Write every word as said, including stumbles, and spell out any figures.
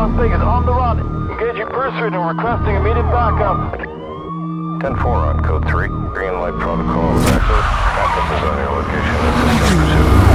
Las Vegas, on the run. Engaging pursuit and requesting immediate backup. ten four on code three. Green light protocol is active. Backup is on your location. Assistant pursuit.